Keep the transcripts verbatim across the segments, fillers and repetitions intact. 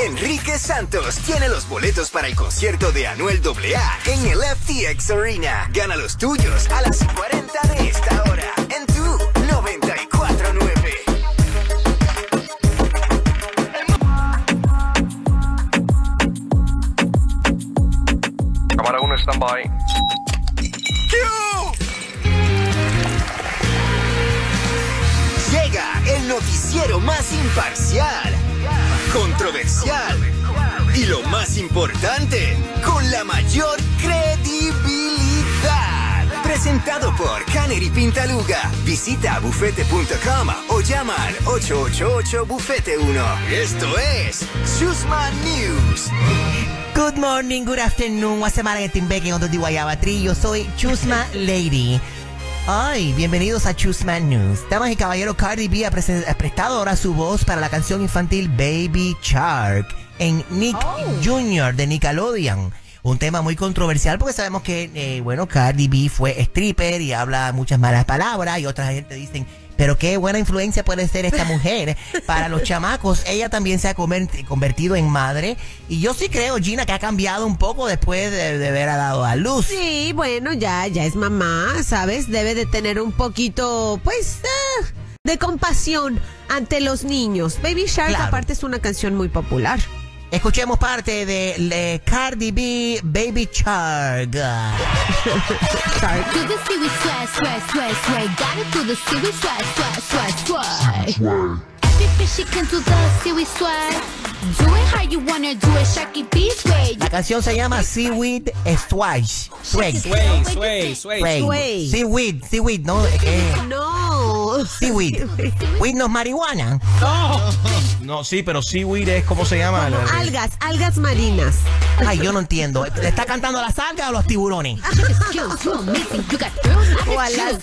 Enrique Santos tiene los boletos para el concierto de Anuel doble A en el F T X Arena. Gana los tuyos a las cuarenta de esta hora en tu noventa y cuatro nueve. Cámara uno, stand-by. Llega el noticiero más imparcial, controversial y lo más importante, con la mayor credibilidad. Presentado por Canary Pintaluga. Visita bufete punto com o llama al ocho ocho ocho bufete uno. Esto es Chusma News. Good morning, good afternoon. What's the matter, Timbeque, on the Guayaba Tree? Yo soy Chusma Lady. Ay, bienvenidos a Chusma News. Damas y caballeros, Cardi B ha, ha prestado ahora su voz para la canción infantil Baby Shark en Nick oh. junior de Nickelodeon. Un tema muy controversial porque sabemos que, eh, bueno, Cardi B fue stripper y habla muchas malas palabras y otra gente dicen, pero qué buena influencia puede ser esta mujer para los chamacos. Ella también se ha convertido en madre y yo sí creo, Gina, que ha cambiado un poco después de, de haber dado a luz. Sí, bueno, ya, ya es mamá, ¿sabes? Debe de tener un poquito, pues, uh, de compasión ante los niños. Baby Shark, claro. Aparte, es una canción muy popular. Escuchemos parte de Le Cardi B, Baby Shark. La canción se llama Seaweed Swag. Swag. Sway, sway, sway. Sway. Seaweed, seaweed, ¿no? Eh, no. Seaweed. Weed no es marihuana. No. No, sí, pero seaweed es, ¿cómo se llama? Como algas, algas marinas. Ay, yo no entiendo. ¿Le está cantando las algas o los tiburones? O a las...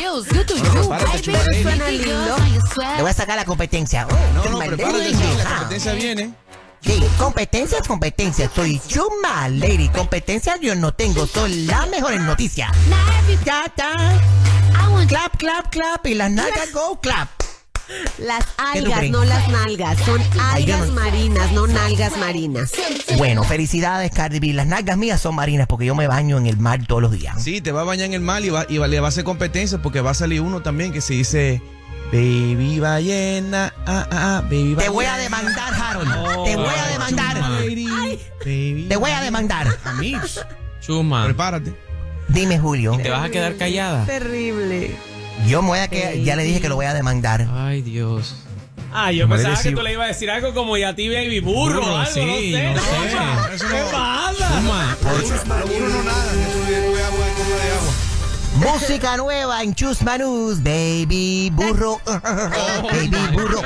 Suena lindo. Le voy a sacar la competencia. Oh, no, no, prepárate, la competencia viene. Sí, competencia es competencia. Soy Chusma Lady. Competencia yo no tengo. Soy la mejor en noticias. Ya está. Clap, clap, clap. Y las nalgas go clap. Las algas, no las nalgas. Son algas marinas, no nalgas marinas. Bueno, felicidades, Cardi B. Las nalgas mías son marinas porque yo me baño en el mar todos los días. Sí, te va a bañar en el mar y, va, y le va a hacer competencia porque va a salir uno también que se dice... Baby ballena, ah, ah, baby ballena. Te voy a demandar, Harold. Oh, te voy a demandar. Baby, te voy a demandar. A mí. Chusma. Prepárate. Dime, Julio. ¿Y te vas a quedar callada? Terrible. Yo me voy a quedar, ya le dije que lo voy a demandar. Ay, Dios. Ah, yo pensaba decir... que tú le ibas a decir algo como ya a ti, baby burro, burro algo, sí, no sé. No sé. No, ¿qué pasa? Chusma. Por burro no nada. Eso es agua de copa de agua. Música nueva en Chusma News, Baby Burro. Baby Burro.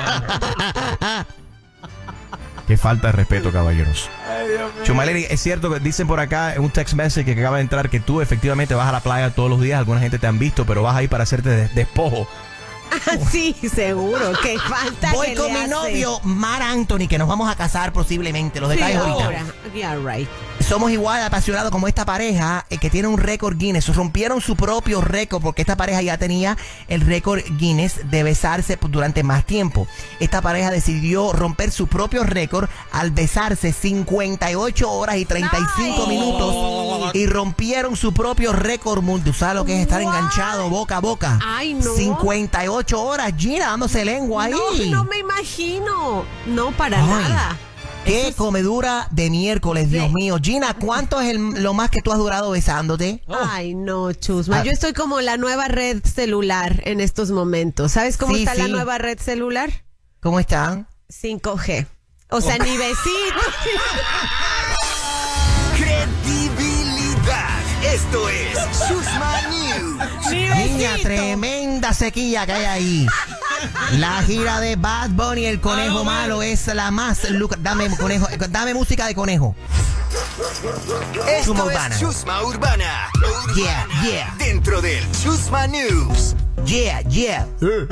Qué falta de respeto, caballeros. Chumaleri, es cierto que dicen por acá en un text message que acaba de entrar que tú efectivamente vas a la playa todos los días. Alguna gente te han visto, pero vas ahí para hacerte des despojo. Sí, seguro. Qué falta. Voy que con le mi hace. novio, Mar Anthony, que nos vamos a casar posiblemente. Los detalles sí, ahorita. ahora. Yeah, right. Somos igual de apasionados como esta pareja eh, que tiene un récord Guinness. Rompieron su propio récord porque esta pareja ya tenía el récord Guinness de besarse durante más tiempo. Esta pareja decidió romper su propio récord al besarse cincuenta y ocho horas y treinta y cinco Ay. minutos y rompieron su propio récord mundial. ¿Sabes lo que es estar wow. enganchado boca a boca? Ay, no. cincuenta y ocho horas, Gina, dándose lengua ahí. No, no me imagino. No, para Ay. nada. Qué es... comedura de miércoles, Dios sí. mío. Gina, ¿cuánto es el, lo más que tú has durado besándote? Oh. Ay, no, Chusma. Ah. Yo estoy como la nueva red celular en estos momentos. ¿Sabes cómo sí, está sí. la nueva red celular? ¿Cómo está? cinco G. O sea, oh. ni besito. Credibilidad. Esto es Chusma News. Niña, tremenda sequía que hay ahí. La gira de Bad Bunny, el conejo oh, malo, es la más lucrativa. Dame, conejo, dame música de conejo. Esto Chusma Urbana. Es Chusma Urbana. Yeah, yeah. Dentro del Chusma News. Yeah, yeah.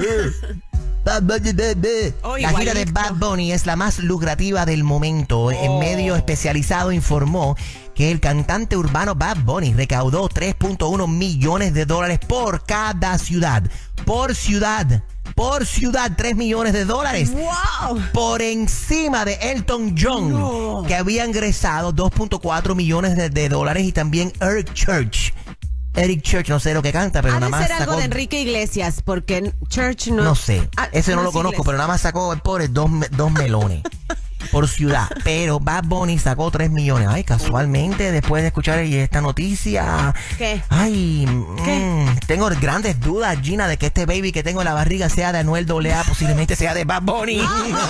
Oh, la gira de Bad Bunny es la más lucrativa del momento. Oh. El medio especializado informó que el cantante urbano Bad Bunny recaudó tres punto uno millones de dólares por cada ciudad. Por ciudad. por ciudad, tres millones de dólares. ¡Wow! Por encima de Elton John, No. que había ingresado dos punto cuatro millones de, de dólares, y también Eric Church. Eric Church, no sé lo que canta, pero Ha nada de más ser algo sacó... de Enrique Iglesias, porque Church no... No sé, Ah, ese no es lo conozco, Iglesias. pero nada más sacó el pobre dos, me- dos melones por ciudad. Pero Bad Bunny sacó tres millones. Ay, casualmente, después de escuchar esta noticia... ¿Qué? Ay, ¿Qué? mm, tengo grandes dudas, Gina, de que este baby que tengo en la barriga sea de Anuel doble A, posiblemente sea de Bad Bunny.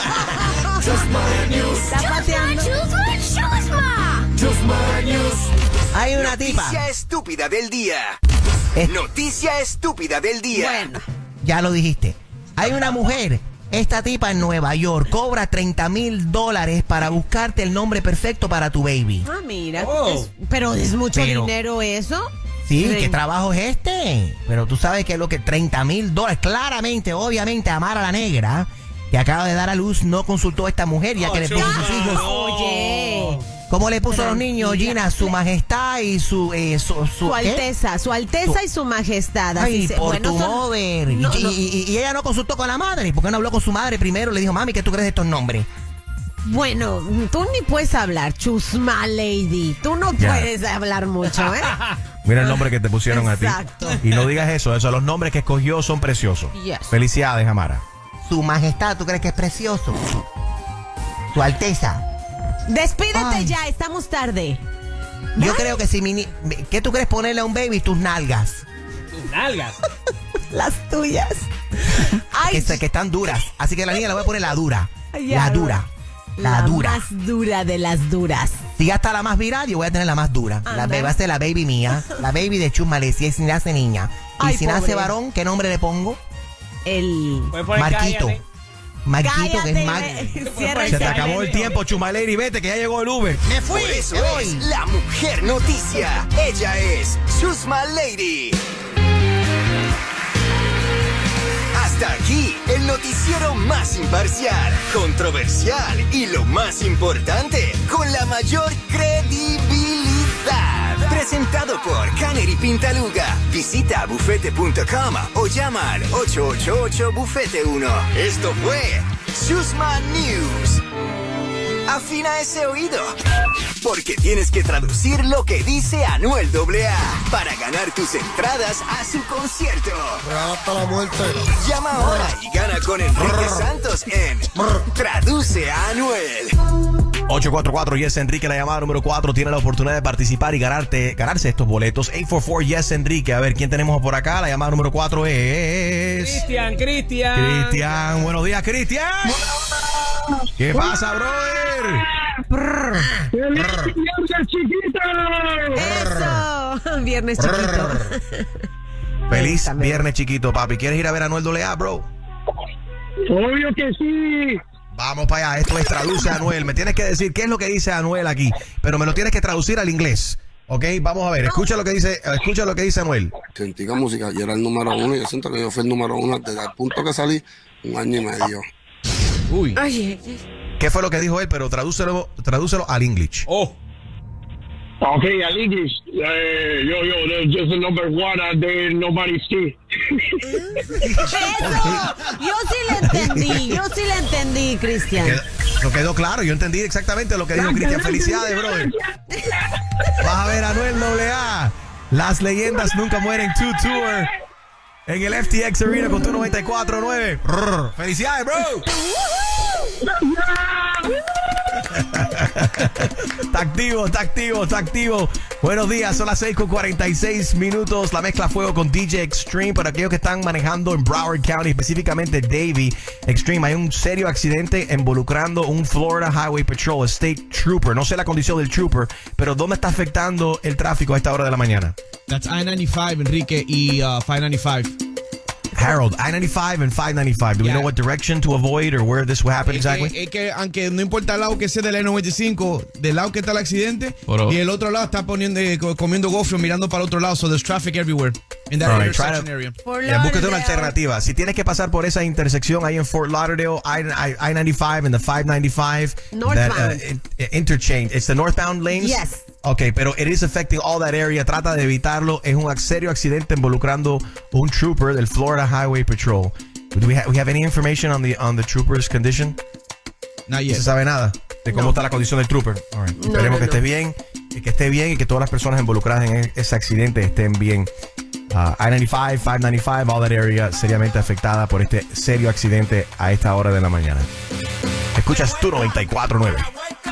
Está pateando. Hay una tipa. Noticia estúpida del día. Es- Noticia estúpida del día. Bueno, Ya lo dijiste. Hay una mujer, esta tipa en Nueva York, cobra treinta mil dólares para buscarte el nombre perfecto para tu baby. ah, mira. Oh. es- pero es mucho Pero- dinero eso. Sí, Trein- ¿qué trabajo es este? Pero tú sabes que es lo que treinta mil dólares, claramente, obviamente, Amara la Negra, que acaba de dar a luz, no consultó a esta mujer, ya que le puso a sus hijos. Oye, ¿Cómo le puso a los niños, Gina? Su majestad y su... eh, su, su- su ¿qué? Alteza, su Alteza y su Majestad. así Ay, se- por bueno, tu son- mover. No, y, no. y- y- y ella no consultó con la madre. ¿Por qué no habló con su madre primero? Le dijo, mami, ¿qué tú crees de estos nombres? Bueno, tú ni puedes hablar, Chusma Lady. Tú no Ya. puedes hablar mucho, ¿eh? Mira el nombre que te pusieron Exacto. a ti. Y no digas eso, eso, los nombres que escogió son preciosos. Yes. Felicidades, Amara. Su majestad, ¿tú crees que es precioso? Su alteza. Despídete Ay. ya, estamos tarde. Yo creo que si mi... ni- ¿Qué tú crees ponerle a un baby? Tus nalgas. Tus nalgas. Las tuyas. Ay, Que, se- que están duras. Así que la niña le voy a poner la dura. Ya, la dura. La, dura. más dura de las duras. Si ya está la más viral, yo voy a tener la más dura. La Anda. baby va a ser la baby mía. La baby de Chusmale, si es- nace niña. Y Ay, si nace pobre. varón, ¿qué nombre le pongo? El... Puedes poner Marquito. cállate. Marquito, que es Cállate, Mar... ve- cierra el Se te Cállate, acabó el mijo. tiempo, Chumaleri, vete que ya llegó el Uber. ¡Me fui! Por eso ¡Me voy! es la mujer noticia. Ella es Chusma Lady. Hasta aquí el noticiero más imparcial, controversial y lo más importante, con la mayor credibilidad. Presentado por Canary Pintaluga. Visita bufete punto com o llama al ocho ocho ocho bufete uno. Esto fue Chusma News. Afina ese oído, porque tienes que traducir lo que dice Anuel doble A para ganar tus entradas a su concierto. Hasta la muerte. Llama ahora y gana con Enrique Santos en Traduce a Anuel. ocho cuatro cuatro Yes Enrique, la llamada número cuatro, tiene la oportunidad de participar y ganarte, ganarse estos boletos. ocho cuatro cuatro Yes Enrique. A ver, ¿quién tenemos por acá? La llamada número cuatro es... Cristian, Cristian. Cristian. Buenos días, Cristian. ¿Qué pasa, brother? Eso. Viernes chiquito. Feliz Cuéntame. viernes, chiquito, papi. ¿Quieres ir a ver a Anuel doble A, bro? Obvio que sí. Vamos para allá. Esto es Traduce a Anuel. Me tienes que decir qué es lo que dice Anuel aquí, pero me lo tienes que traducir al inglés. ¿Ok? Vamos a ver. Escucha lo que dice, escucha lo que dice Anuel. Sentí que música, yo era el número uno y yo siento que yo fui el número uno desde el punto que salí, un año y medio. Uy. Ay, ¿Qué fue lo que dijo él? Pero tradúcelo, tradúcelo al English. Oh. Okay, al English. Uh, yo, yo, there's just a number one out there, nobody see. eso. Yo sí le entendí. Yo sí le entendí, Cristian. Quedó, no quedó claro. Yo entendí exactamente lo que dijo Cristian. Felicidades, brother. Vas a ver a Anuel doble A. Las leyendas nunca mueren. Two Tour. En el F T X Arena con tu noventa y cuatro nueve. Rrr. Felicidades, bro. Está activo, está activo, está activo. Buenos días, son las seis con cuarenta y seis minutos. La mezcla a fuego con D J Extreme. Para aquellos que están manejando en Broward County, específicamente Davie Extreme, hay un serio accidente involucrando un Florida Highway Patrol State Trooper. No sé la condición del Trooper, pero ¿dónde está afectando el tráfico a esta hora de la mañana? That's I ninety-five, Enrique, y uh, five ninety-five. Harold, I ninety-five and five ninety-five. Do we Yeah. know what direction to avoid or where this will happen Es que, exactly? es que aunque no importa el lado que sea del I noventa y cinco, del lado que está el accidente, Pero- y el otro lado está poniendo, eh, co- comiendo gofio mirando para el otro lado, so there's traffic everywhere in that All right, try intersection to- area. Por Ya, búsquete una Lauderdale. alternativa. Si tienes que pasar por esa intersección ahí en Fort Lauderdale, I, I, I ninety-five and the five ninety-five. Northbound. That, uh, in- interchange. It's the northbound lanes? Yes. Ok, pero it is affecting all that area. Trata de evitarlo. Es un serio accidente involucrando un trooper del Florida Highway Patrol. Do we, ha we have any information on the, on the trooper's condition? Not yet. ¿No se sabe nada de cómo No. está la condición del trooper? All right. No, Esperemos no, que no. esté bien, y que esté bien y que todas las personas involucradas en e- ese accidente estén bien. Uh, I noventa y cinco, cinco noventa y cinco, all that area seriamente afectada por este serio accidente a esta hora de la mañana. Escuchas tu noventa y cuatro nueve.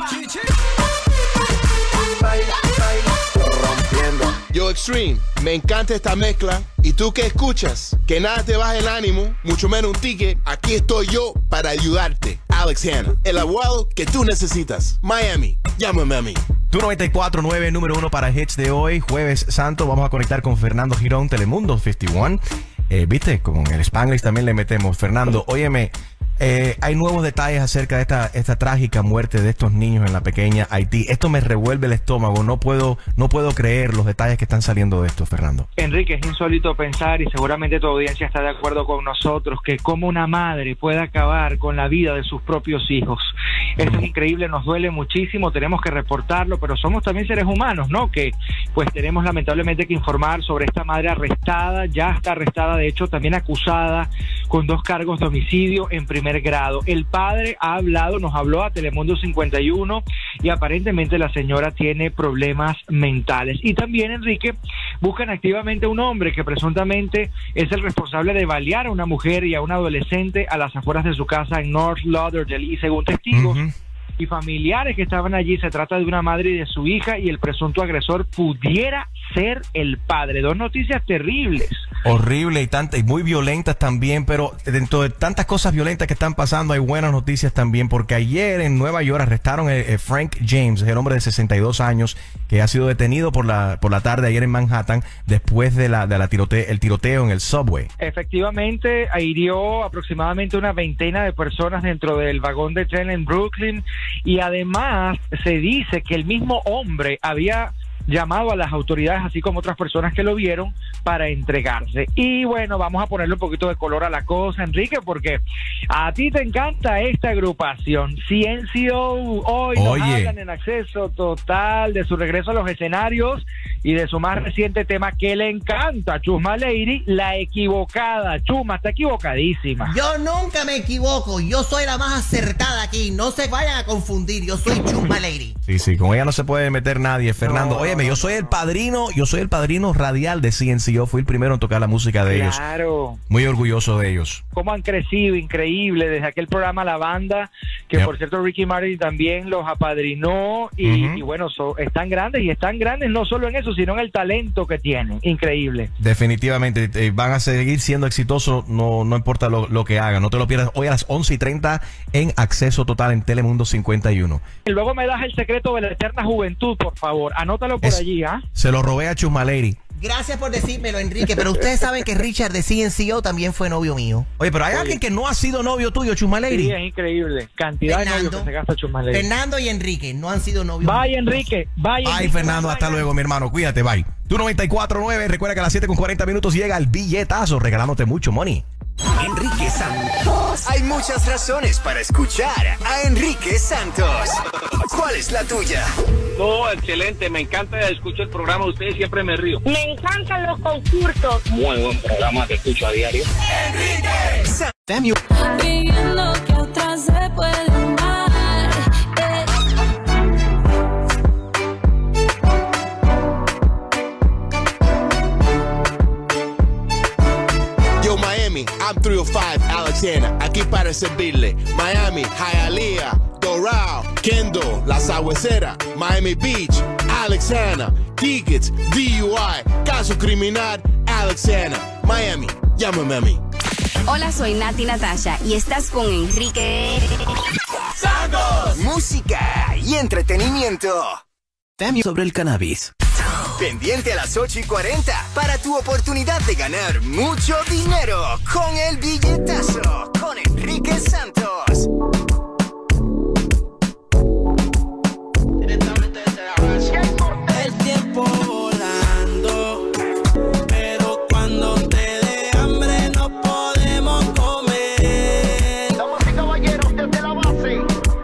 Yo, Extreme, me encanta esta mezcla. Y tú que escuchas, que nada te baje el ánimo, mucho menos un ticket. Aquí estoy yo para ayudarte. Alex Hanna, el abogado que tú necesitas. Miami, llámame a mí. Tu noventa y cuatro nueve, número uno para hits de hoy, Jueves Santo. Vamos a conectar con Fernando Girón, Telemundo cincuenta y uno. Eh, Viste, con el Spanglish también le metemos. Fernando, óyeme, eh, hay nuevos detalles acerca de esta, esta trágica muerte de estos niños en la pequeña Haití. Esto me revuelve el estómago. No puedo, no puedo creer los detalles que están saliendo de esto, Fernando. Enrique, es insólito pensar, y seguramente tu audiencia está de acuerdo con nosotros, que como una madre puede acabar con la vida de sus propios hijos. Esto es increíble, nos duele muchísimo, tenemos que reportarlo, pero somos también seres humanos, ¿no? Que pues tenemos lamentablemente que informar sobre esta madre arrestada, ya está arrestada, de hecho también acusada con dos cargos de homicidio en primer grado. El padre ha hablado, nos habló a Telemundo cincuenta y uno, y aparentemente la señora tiene problemas mentales. Y también, Enrique, buscan activamente a un hombre que presuntamente es el responsable de balear a una mujer y a un adolescente a las afueras de su casa en North Lauderdale, y según testigos Uh-huh. y familiares que estaban allí, se trata de una madre y de su hija, y el presunto agresor pudiera ser el padre. Dos noticias terribles. Horrible y, tanta, y muy violentas también, pero dentro de tantas cosas violentas que están pasando hay buenas noticias también, porque ayer en Nueva York arrestaron a, a Frank James, el hombre de sesenta y dos años que ha sido detenido por la por la tarde ayer en Manhattan después de la de la tirote, el tiroteo en el subway. Efectivamente, hirió aproximadamente una veintena de personas dentro del vagón de tren en Brooklyn, y además se dice que el mismo hombre había llamado a las autoridades, así como otras personas que lo vieron, para entregarse. Y bueno, vamos a ponerle un poquito de color a la cosa, Enrique, porque a ti te encanta esta agrupación. C N C O hoy nos Oye. hablan en acceso total de su regreso a los escenarios y de su más reciente tema que le encanta, Chusma Lady, La Equivocada. Chusma, está equivocadísima. Yo nunca me equivoco. Yo soy la más acertada aquí. No se vayan a confundir. Yo soy Chusma Lady. Sí, sí, con ella no se puede meter nadie, Fernando. No, Óyeme, yo soy el padrino, yo soy el padrino radial de C N C O. Fui el primero en tocar la música de ellos. Claro. Muy orgulloso de ellos. Cómo han crecido, increíble, desde aquel programa La Banda, que Yep. por cierto Ricky Martin también los apadrinó, y, Ujú. y bueno, so, están grandes, y están grandes no solo en eso, sino en el talento que tienen. Increíble. Definitivamente, eh, van a seguir siendo exitosos, no, no importa lo, lo que hagan. No te lo pierdas hoy a las once y treinta en Acceso Total en Telemundo cincuenta y uno. Y luego me das el secreto de la eterna juventud, por favor. Anótalo por Es- allí, ¿ah? Se lo robé a Chusma Lady. Gracias por decírmelo, Enrique. Pero ustedes saben que Richard de C N C O también fue novio mío. Oye, pero hay Oye. alguien que no ha sido novio tuyo, Chusma Lady. Sí, es increíble. Cantidad de Fernando. novios que se gasta Chusma Lady. Fernando y Enrique no han sido novios. Bye, Enrique. Bye, Ay, Enrique. Fernando, Bye, hasta bye. luego, mi hermano. Cuídate, bye. Tu noventa y cuatro nueve, recuerda que a las siete con cuarenta minutos llega el billetazo, regalándote mucho money. Enrique Santos. Hay muchas razones para escuchar a Enrique Santos. ¿Cuál es la tuya? No, excelente, me encanta, escucho el programa de ustedes, siempre me río. Me encantan los concursos. Muy buen programa que escucho a diario. Enrique Santos. Viendo que otras se pueden dar. Eh. Yo, Miami, I'm three oh five, Alex Hanna, aquí para servirle. Miami, Hialeah, Doral, Kendall, La Sabuesera, Miami Beach, Alex Hanna, tickets, D U I, caso criminal, Alex Hanna, Miami, llámame a mí. Hola, soy Nati Natasha y estás con Enrique Santos. Música y entretenimiento. Sobre el cannabis. Pendiente a las ocho y cuarenta para tu oportunidad de ganar mucho dinero con el billetazo con Enrique Santos. El tiempo volando, pero cuando te dé hambre no podemos comer. Damas y caballeros, desde la base.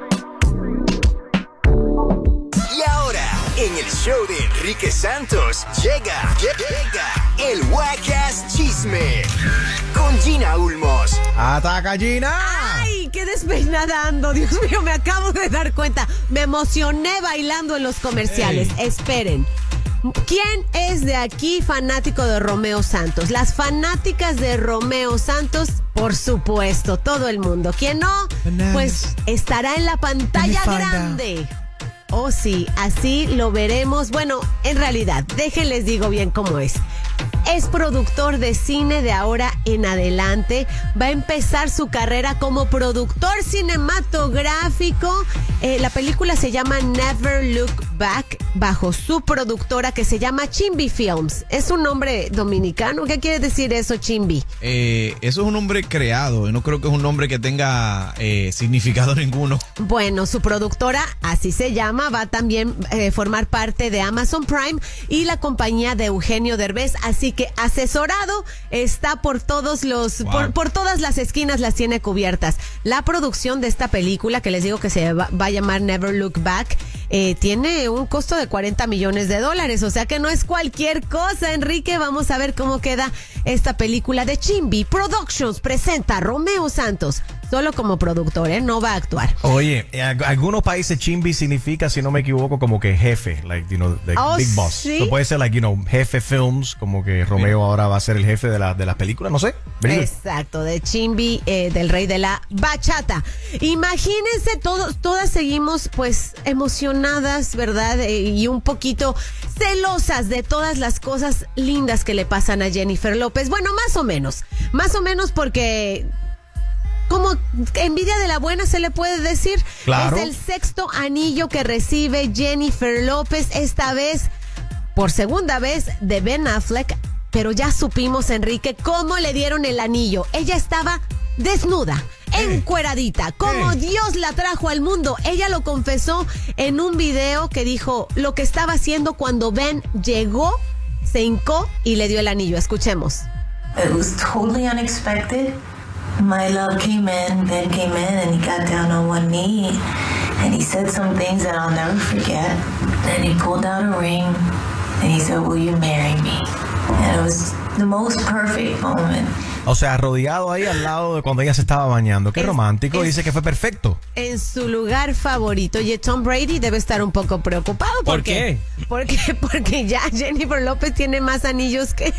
Y ahora, en el show de Enrique Santos, llega, llega el Wackass Chisme con Gina Ulmos. ¡Ataca, Gina! ¡Ay, qué despeinada ando! Dios mío, me acabo de dar cuenta. Me emocioné bailando en los comerciales. Ey. Esperen. ¿Quién es de aquí fanático de Romeo Santos? Las fanáticas de Romeo Santos, por supuesto, todo el mundo. ¿Quién no? Bananas. Pues estará en la pantalla grande. Oh, sí, así lo veremos. Bueno, en realidad, déjenles digo bien cómo es. Es productor de cine de ahora en adelante. Va a empezar su carrera como productor cinematográfico. Eh, la película se llama Never Look Back, bajo su productora que se llama Chimbi Films. ¿Es un nombre dominicano? ¿Qué quiere decir eso, Chimbi? Eh, eso es un nombre creado. No creo que es un nombre que tenga eh, significado ninguno. Bueno, su productora, así se llama, va a también eh, formar parte de Amazon Prime y la compañía de Eugenio Derbez. Así que asesorado está por todos los, wow. por, por todas las esquinas las tiene cubiertas. La producción de esta película, que les digo que se va, va a llamar Never Look Back, eh, tiene un costo de cuarenta millones de dólares. O sea que no es cualquier cosa, Enrique. Vamos a ver cómo queda esta película de Chimbi Productions. Presenta a Romeo Santos. Solo como productor, ¿eh? No va a actuar. Oye, en algunos países Chimbi significa, si no me equivoco, como que jefe, like, you know, the oh, big boss. ¿sí? So puede ser, like, you know, jefe films, como que Romeo ahora va a ser el jefe de la de las películas, no sé. Exacto, de Chimbi, eh, del rey de la bachata. Imagínense, todos, todas seguimos, pues, emocionadas, ¿verdad? Eh, y un poquito celosas de todas las cosas lindas que le pasan a Jennifer López. Bueno, más o menos, más o menos porque... como envidia de la buena se le puede decir. Claro. Es el sexto anillo que recibe Jennifer López, esta vez, por segunda vez, de Ben Affleck. Pero ya supimos, Enrique, cómo le dieron el anillo. Ella estaba desnuda, hey. encueradita, como hey. Dios la trajo al mundo. Ella lo confesó en un video que dijo lo que estaba haciendo cuando Ben llegó, se hincó y le dio el anillo. Escuchemos. It was totally unexpected. My love came in, Ben came in, and he got down on one knee, and he said some things that I'll never forget. Then he pulled out a ring, and he said, will you marry me? And it was the most perfect moment. O sea, arrodillado ahí al lado de cuando ella se estaba bañando. Qué es, romántico. Es, Dice que fue perfecto. En su lugar favorito. Y Tom Brady debe estar un poco preocupado. ¿Por qué? Porque, porque ya Jennifer López tiene más anillos que...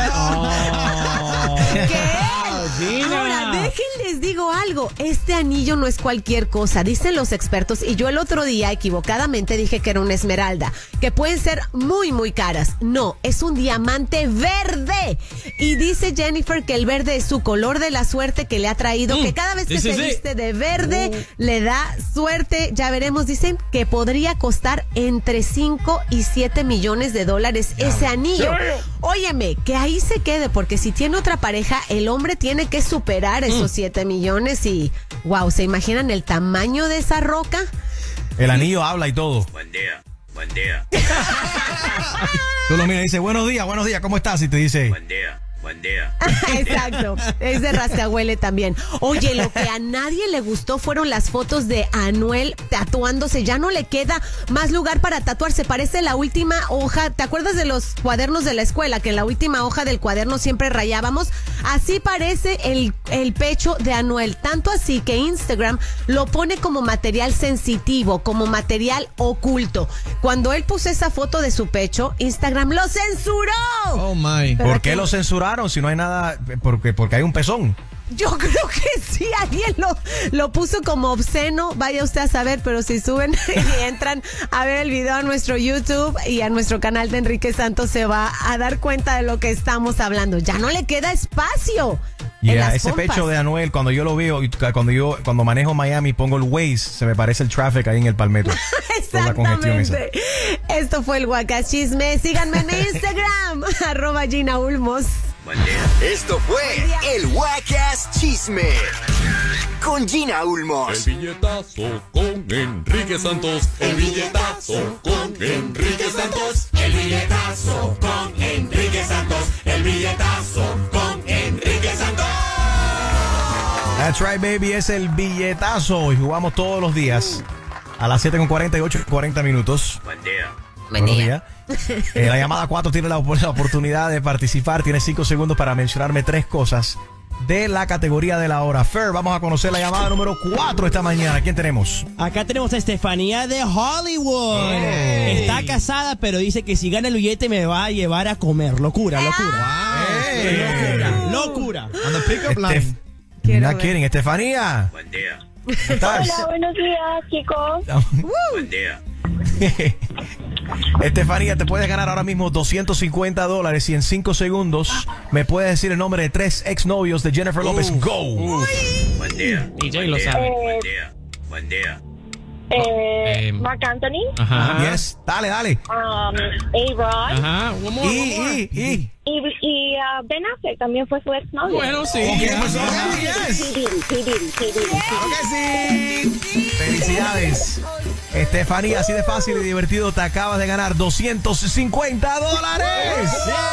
Oh. ¿Qué? Gina. Ahora, déjenles digo algo. Este anillo no es cualquier cosa, dicen los expertos. Y yo el otro día equivocadamente dije que era una esmeralda, que pueden ser muy, muy caras. No, es un diamante verde. Y dice Jennifer que el verde es su color de la suerte que le ha traído, mm, que cada vez que se viste de verde uh. le da suerte. Ya veremos, dicen que podría costar entre cinco y siete millones de dólares yeah. ese anillo. Yeah. Óyeme, que ahí se quede, porque si tiene otra pareja, el hombre tiene que superar esos siete millones y, wow, ¿se imaginan el tamaño de esa roca? El anillo habla y todo. Buen día, buen día. Tú lo miras y dices, buenos días, buenos días, ¿cómo estás? Y te dice... Buen día. Buen día. Exacto, es de rascahuele también. Oye, lo que a nadie le gustó fueron las fotos de Anuel tatuándose. Ya no le queda más lugar para tatuarse. Parece la última hoja. ¿Te acuerdas de los cuadernos de la escuela? Que en la última hoja del cuaderno siempre rayábamos. Así parece el, el pecho de Anuel. Tanto así que Instagram lo pone como material sensitivo, como material oculto. Cuando él puso esa foto de su pecho, Instagram lo censuró. Oh my. ¿Por qué lo censuraron? Si no hay nada, porque, porque hay un pezón. Yo creo que sí, alguien lo, lo puso como obsceno, vaya usted a saber, pero si suben y entran a ver el video a nuestro YouTube y a nuestro canal de Enrique Santos, se va a dar cuenta de lo que estamos hablando. Ya no le queda espacio. Yeah, ese pompas. Pecho de Anuel, cuando yo lo veo, cuando yo cuando manejo Miami, pongo el Waze, se me parece el traffic ahí en el Palmetto. Exactamente. Esto fue el Guacachisme. Síganme en Instagram, arroba Gina Ulmos. Buen día. Esto fue el Wacas Chisme con Gina Ulmos. El billetazo con Enrique Santos. El billetazo con Enrique Santos. El billetazo con Enrique Santos. El billetazo con Enrique Santos. That's right, baby. Es el billetazo y jugamos todos los días a las siete con cuarenta y ocho y cuarenta minutos. Buen día. Buen día. Eh, la llamada cuatro tiene la, la oportunidad de participar. Tiene cinco segundos para mencionarme tres cosas de la categoría de la hora. Fer, vamos a conocer la llamada número cuatro esta mañana. ¿Quién tenemos? Acá tenemos a Estefanía de Hollywood. Hey. Está casada, pero dice que si gana el billete me va a llevar a comer. Locura, locura. Hey. Locura, locura. On the pickup line. Estef- Quiero Not ver. kidding, Estefanía. Buen día. ¿Cómo estás? Hola, buenos días, chicos. Buen día. Estefanía, te puedes ganar ahora mismo doscientos cincuenta dólares y en cinco segundos me puedes decir el nombre de tres exnovios de Jennifer López. Go. Buen día. D J lo sabe. Buen día. Buen día. Eh, Eh, Mark Anthony, Ajá. Yes, dale, dale. um, A-Rod Ajá. One more, Y, one more. y, y. y, y uh, Ben Affleck también fue su exnovio. Bueno, sí. Ok, ya. pues, ok, yes. P. Diddy, P. Diddy, P. Diddy. Claro que sí. Felicidades. Estefanía, así de fácil y divertido, te acabas de ganar doscientos cincuenta dólares.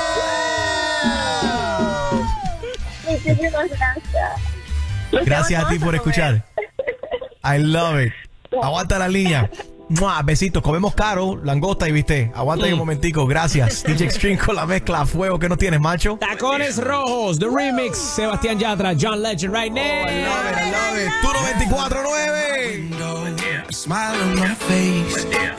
Muchísimas gracias. Los Gracias a ti vamos por comer. escuchar. I love it. Aguanta la línea. ¡Mua! Besitos. Comemos caro, langosta y viste. Aguanta ahí un momentico. Gracias. D J Extreme con la mezcla a fuego. ¿Qué no tienes, macho? Tacones Rojos, The Remix, Sebastián Yatra, John Legend, right now. I love it, I love it. Tú noventa y cuatro nueve. Buen día. Smile on my face. Buen día.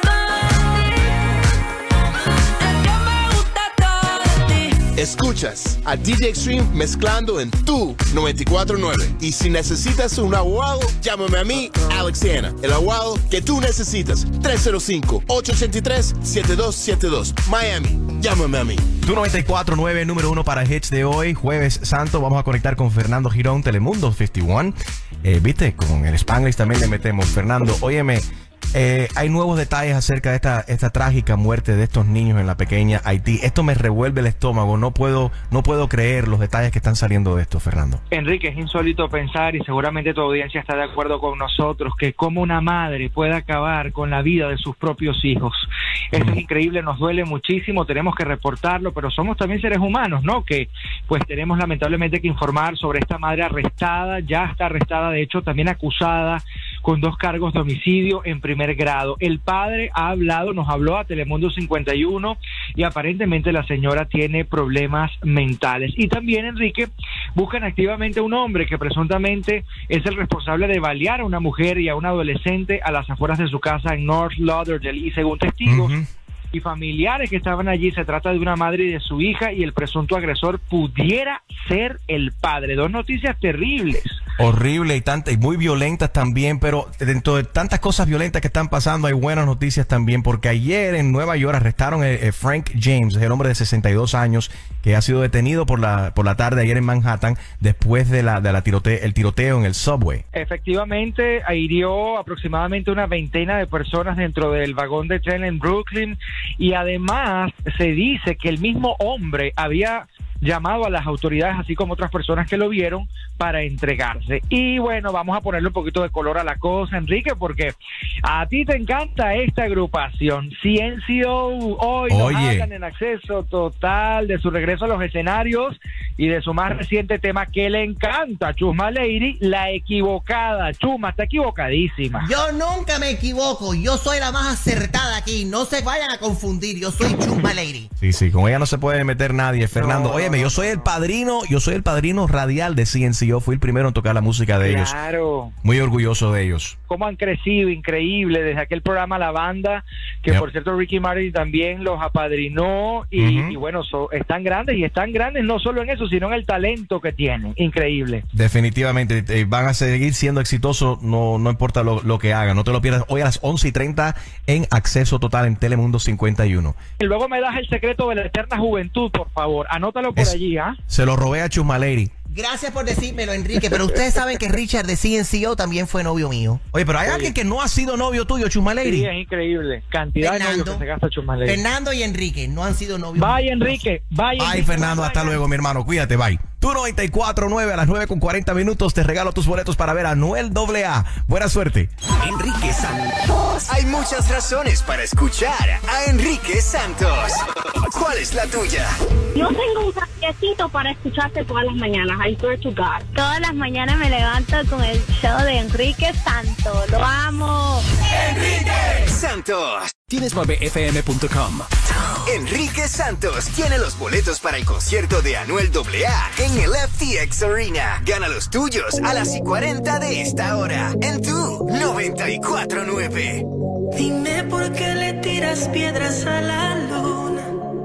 Escuchas a D J Extreme mezclando en tu noventa y cuatro nueve. Y si necesitas un abogado, llámame a mí, Alex Hanna. El abogado que tú necesitas. tres cero cinco, ocho ocho tres, siete dos siete dos. Miami, llámame a mí. Tú noventa y cuatro nueve, número uno para hits de hoy, Jueves Santo. Vamos a conectar con Fernando Girón, Telemundo cincuenta y uno. Eh, Viste, con el Spanglish también le metemos. Fernando, óyeme, eh, hay nuevos detalles acerca de esta, esta trágica muerte de estos niños en la pequeña Haití. Esto me revuelve el estómago. No puedo, no puedo creer los detalles que están saliendo de esto, Fernando. Enrique, es insólito pensar, y seguramente tu audiencia está de acuerdo con nosotros, que como una madre puede acabar con la vida de sus propios hijos. Eso es increíble, nos duele muchísimo, tenemos que reportarlo, pero somos también seres humanos, ¿no? Que pues tenemos lamentablemente que informar sobre esta madre arrestada, ya está arrestada, de hecho también acusada con dos cargos de homicidio en primer grado. El padre ha hablado, nos habló a Telemundo cincuenta y uno y aparentemente la señora tiene problemas mentales. Y también, Enrique, buscan activamente a un hombre que presuntamente es el responsable de balear a una mujer y a un adolescente a las afueras de su casa en North Lauderdale. Y según testigos Uh-huh. y familiares que estaban allí, se trata de una madre y de su hija, y el presunto agresor pudiera ser el padre. Dos noticias terribles. Horrible y, tanta, y muy violentas también, pero dentro de tantas cosas violentas que están pasando hay buenas noticias también, porque ayer en Nueva York arrestaron a, a Frank James, es el hombre de sesenta y dos años que ha sido detenido por la por la tarde ayer en Manhattan después de la de la tirote, el tiroteo en el subway. Efectivamente, hirió aproximadamente una veintena de personas dentro del vagón de tren en Brooklyn, y además se dice que el mismo hombre había llamado a las autoridades, así como otras personas que lo vieron, para entregarse. Y bueno, vamos a ponerle un poquito de color a la cosa, Enrique, porque a ti te encanta esta agrupación. C N C O hoy nos Oye. hablan en Acceso Total de su regreso a los escenarios y de su más reciente tema que le encanta, Chusma Lady, La Equivocada. Chusma, está equivocadísima. Yo nunca me equivoco. Yo soy la más acertada aquí. No se vayan a confundir. Yo soy Chusma Lady. Sí, sí, con ella no se puede meter nadie, Fernando. No, Óyeme, yo soy el padrino, yo soy el padrino radial de C N C O. Fui el primero en tocar la música de ellos. Claro. Muy orgulloso de ellos. Cómo han crecido, increíble, desde aquel programa La Banda, que Yep. por cierto Ricky Martin también los apadrinó, y, Ujú. y bueno, so- están grandes, y están grandes no solo en eso, sino en el talento que tienen, increíble. Definitivamente, eh, van a seguir siendo exitosos, no, no importa lo, lo que hagan. No te lo pierdas hoy a las once y treinta en Acceso Total en Telemundo cincuenta y uno. Y luego me das el secreto de la eterna juventud, por favor, anótalo por Es- allí, ¿ah? Se lo robé a Chusma Lady. Gracias por decírmelo, Enrique. Pero ustedes saben que Richard de C N C O también fue novio mío. Oye, pero hay Oye. alguien que no ha sido novio tuyo, Chusma Lady. Sí, es increíble, cantidad de Fernando. novios que se gasta Chusmaley. Fernando y Enrique no han sido novios. Bye, Enrique, bye, Bye, Enrique. Fernando, hasta luego, mi hermano. Cuídate, bye. Tú noventa y cuatro nueve a las nueve con cuarenta minutos. Te regalo tus boletos para ver a Anuel doble A. Buena suerte. Enrique Santos. Hay muchas razones para escuchar a Enrique Santos. ¿Cuál es la tuya? Yo tengo un cafecito para escucharte todas las mañanas. I swear to God. Todas las mañanas me levanto con el show de Enrique Santos. ¡Lo amo! Enrique Santos. Tienes nueve F M punto com. Enrique Santos tiene los boletos para el concierto de Anuel doble A en el F T X Arena. Gana los tuyos a las y cuarenta de esta hora en tu noventa y cuatro nueve. Dime por qué le tiras piedras a la luna.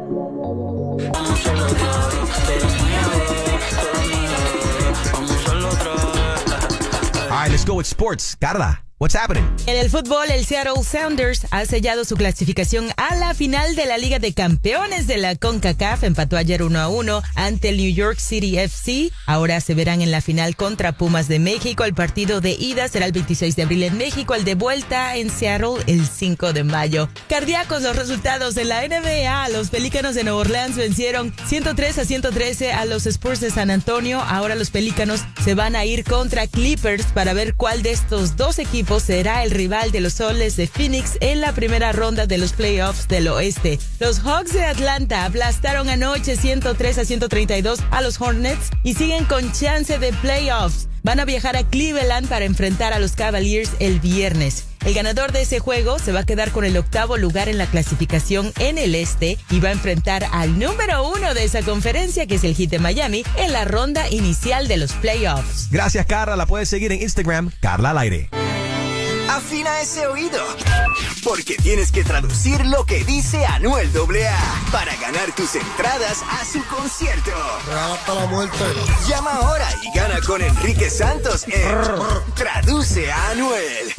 All right, let's go with sports. Carla, what's happening? En el fútbol, el Seattle Sounders ha sellado su clasificación a la final de la Liga de Campeones de la CONCACAF. Empató ayer uno a uno ante el New York City F C. Ahora se verán en la final contra Pumas de México. El partido de ida será el veintiséis de abril en México, el de vuelta en Seattle el cinco de mayo. Cardíacos los resultados en la N B A. Los Pelícanos de Nueva Orleans vencieron ciento tres a ciento trece a los Spurs de San Antonio. Ahora los Pelícanos se van a ir contra Clippers para ver cuál de estos dos equipos será el rival de los Soles de Phoenix en la primera ronda de los playoffs del oeste. Los Hawks de Atlanta aplastaron anoche ciento tres a ciento treinta y dos a los Hornets y siguen con chance de playoffs. Van a viajar a Cleveland para enfrentar a los Cavaliers el viernes. El ganador de ese juego se va a quedar con el octavo lugar en la clasificación en el este y va a enfrentar al número uno de esa conferencia, que es el Heat de Miami, en la ronda inicial de los playoffs. Gracias, Carla. La puedes seguir en Instagram, Carla al aire. Afina ese oído, porque tienes que traducir lo que dice Anuel doble A para ganar tus entradas a su concierto. Hasta la muerte. Llama ahora y gana con Enrique Santos en Traduce a Anuel.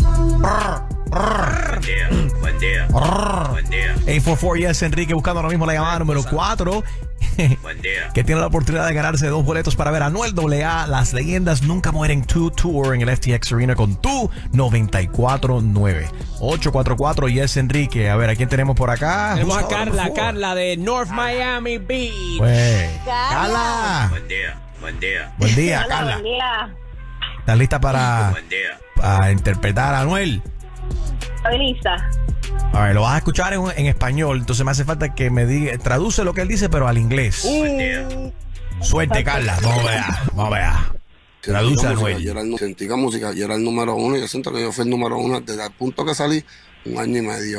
Buen día, buen día, buen día. ocho cuatro cuatro, yes, Enrique, buscando ahora mismo la llamada número cuatro. Buen día. Que tiene la oportunidad de ganarse dos boletos para ver a Anuel doble A. Las leyendas nunca mueren two tour en el F T X Arena con tu noventa y cuatro nueve. ocho cuatro cuatro, yes, Enrique. A ver, ¿a quién tenemos por acá? Tenemos Who's a calling Carla, before? Carla de North Miami Beach. Pues, Carla. Buen día, buen día. Buen día, Hola, Carla. buen día. ¿Estás lista para, Buen día. para interpretar a Anuel? Estoy lista. A ver, lo vas a escuchar en, en español, entonces me hace falta que me diga, traduce lo que él dice, pero al inglés. Buen día. Suerte, Carla. Vamos a ver, vamos a ver. Traduce a Anuel. Yo era el, sentí que música, yo era el número uno. Yo siento que yo fui el número uno desde el punto que salí, un año y medio.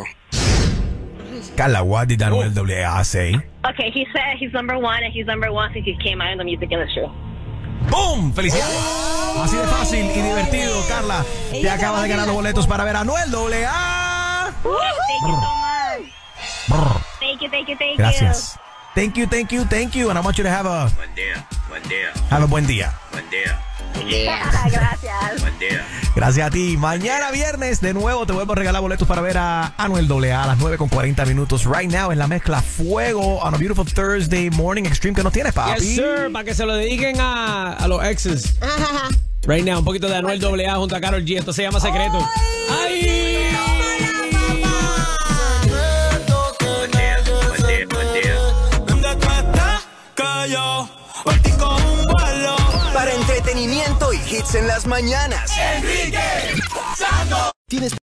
Carla, what did Anuel doble A say? Okay, he said he's number one, and he's number one since he came out in the music industry. ¡Boom! ¡Felicidades! Así de fácil y divertido, Carla. Te acabas de ganar los boletos para ver a Anuel doble A. Thank you so much. Thank you, thank you, thank Gracias. Thank you, thank you, thank you. And I want you to have a Buen día, buen día, have a buen día. buen día. you. Gracias. Buen día. Gracias a ti. Mañana viernes, de nuevo, te vuelvo a regalar boletos para ver a Anuel doble A a las nueve con cuarenta minutos. Right now, en la mezcla Fuego, on a beautiful Thursday morning extreme que nos tienes, papi. Yes, sir, para que se lo dediquen a, a los exes. Right now, un poquito de Anuel doble A junto a Karol G. Esto se llama Secreto. ¡Ay! Buen día, buen día, buen día. ¿Dónde tú estás? Que yo partí con un vuelo. Para entretenimiento y hits en las mañanas. Enrique Santos. Tienes